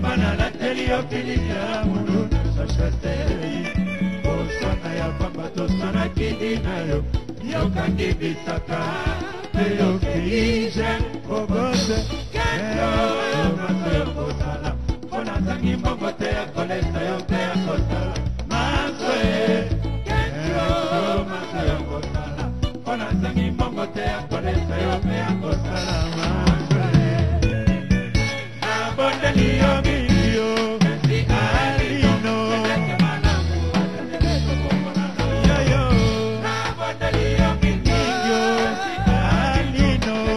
Mana la telio kilia munu sashate. Osana ya papa to sana kidina yo. Yo kangi bisaka. Yo kiije obose. Kendo maso kosala. Kona tangi mbogote ya kolesta yo te ya kosala. Maso kendo maso yo kosala. Kona tangi mbogote ya kolesta yo te ya kosala. Maso abondeli yo biyo. Gainsi Alino. Yo yo. Abondeli yo biyo. Gainsi Alino.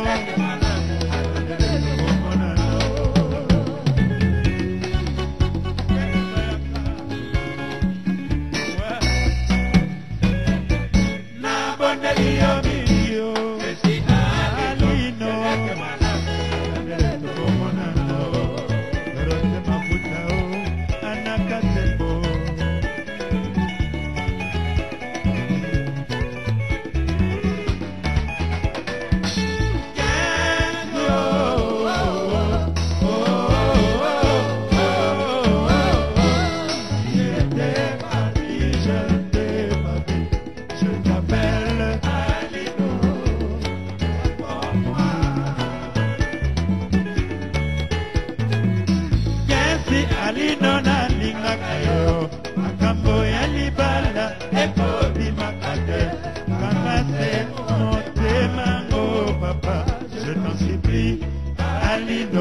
Alino na linga kayo, makambo ya libala, eko di makate, kakase motema ngo papa, je t'en supplie, Alino.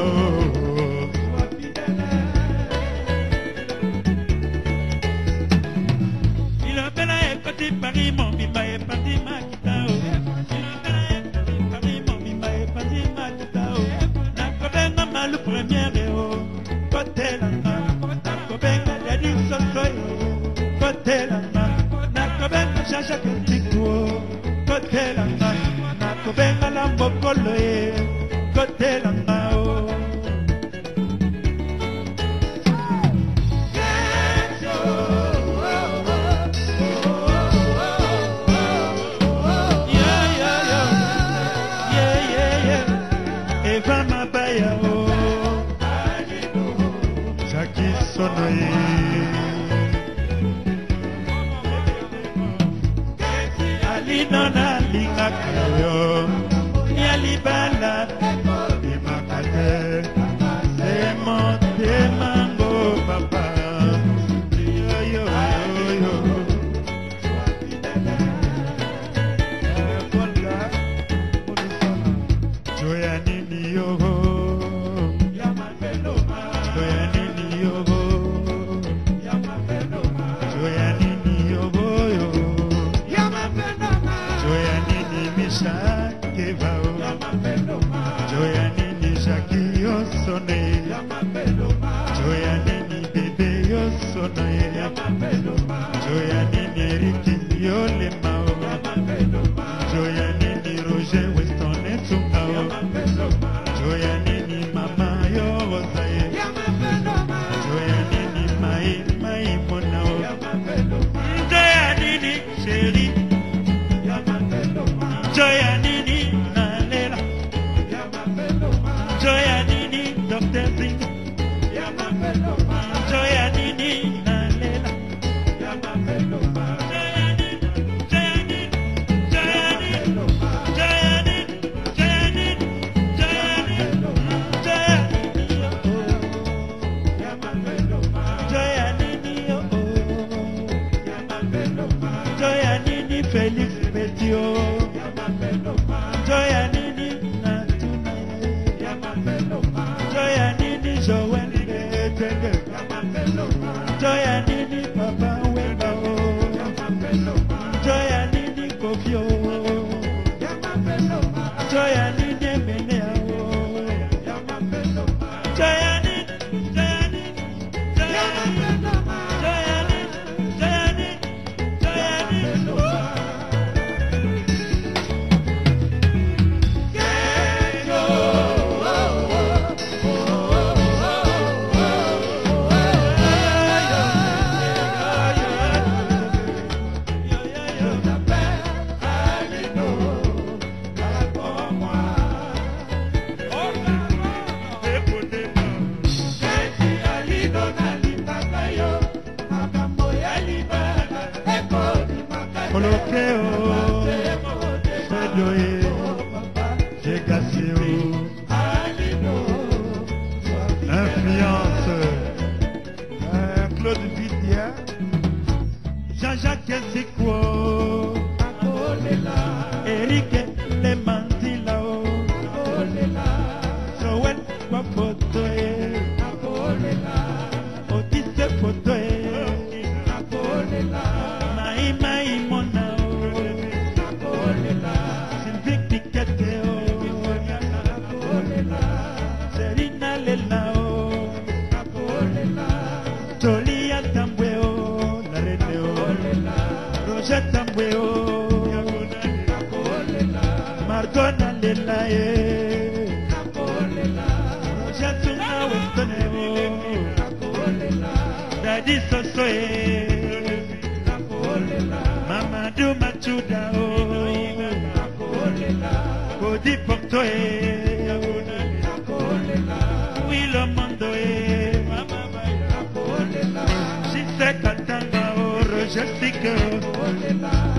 Il appelle à écouter Paris, mon bimba est parti ma kitao. Il appelle à écouter Paris, mon bimba est parti ma kitao. Na kobenga malu premier héros, côté la Nakobenga jadi sosoyo, kote langa. Nakobenga shasha ketikuo, kote langa. Nakobenga lambokolo ye, kote langa o. Eva mabaya o. Alino na linga kayo, ya libala, imakate, se monte mango papa, yo yo yo yo. Joya nini yo, joya nini yo. Felix Betio, Joya Nini Natuna, Joya Nini Joel Betenge, Joya Nini Papa Webao, Joya Nini Kofio, Joya Nini Meneo, Joya Nini, Joya Nini, Joya Nini, Joya Nini, Joya Nini, Joya Nini. Mateo, Fedoé, j'ai cassé influence, Claude Vidia, Jean-Jacques Zikwo, Eric Lemantila, Joël Wapotoé, Otisse Potoé, Naïma Imona, Sylvie Piqueteo, Serina Lelao, Tolia Tambueo, Lareneo, Roger Tambueo, Margona Lelae, Roger Tuna Westoneo, Daddy Sosoe, Mamadou Machudao, Kodi Portoe, Willow Mondoe, Jisé Katanga, Roger Sticker,